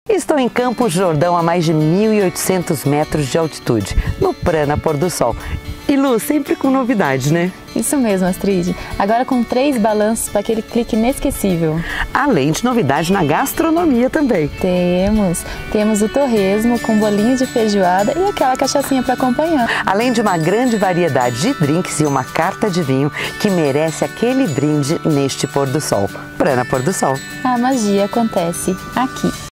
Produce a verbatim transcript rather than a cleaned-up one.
Estou em Campos do Jordão a mais de mil e oitocentos metros de altitude, no Prana Pôr do Sol. E Lu, sempre com novidades, né? Isso mesmo, Astrid. Agora com três balanços para aquele clique inesquecível. Além de novidade na gastronomia também. Temos. Temos o torresmo com bolinho de feijoada e aquela cachaçinha para acompanhar. Além de uma grande variedade de drinks e uma carta de vinho que merece aquele brinde neste pôr do sol. Prana Pôr do Sol. A magia acontece aqui.